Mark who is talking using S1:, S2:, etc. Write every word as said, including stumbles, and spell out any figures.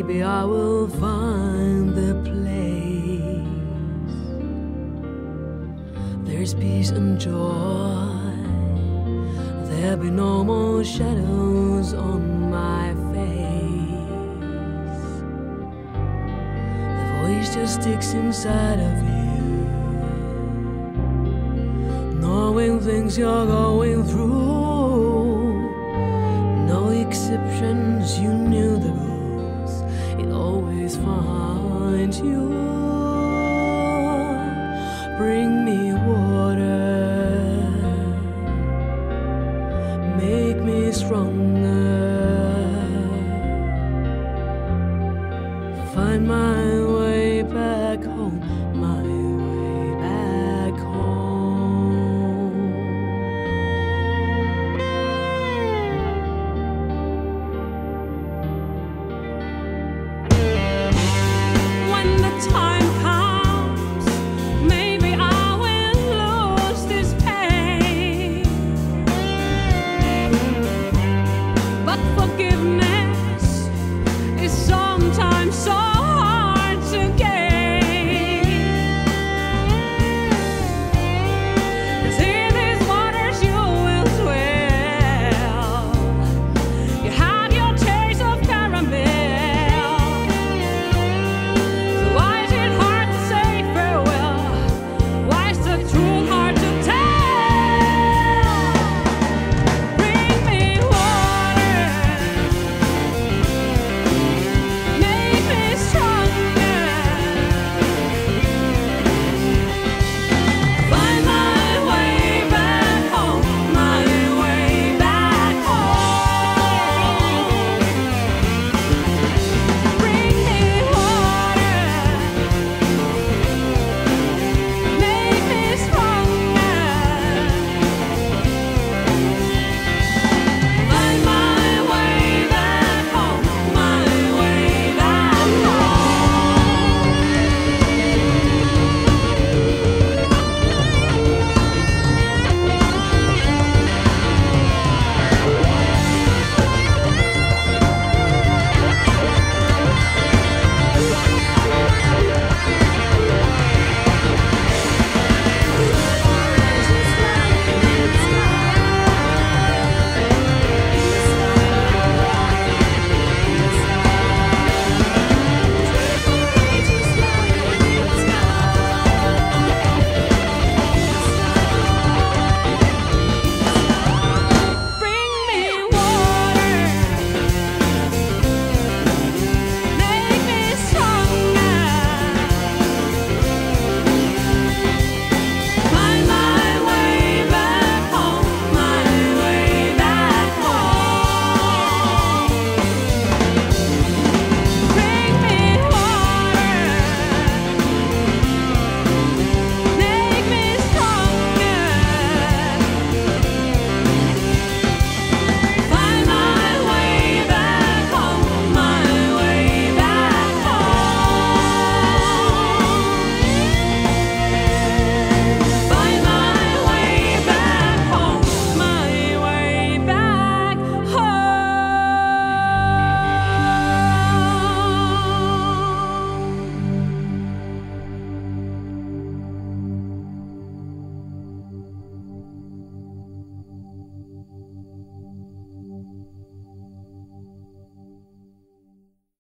S1: maybe I will find the place. There's peace and joy. There'll be no more shadows on my face. The voice just sticks inside of you, knowing things you're going through. No exceptions, you knew the rules. It always finds you. Bring me water, make me stronger. Find my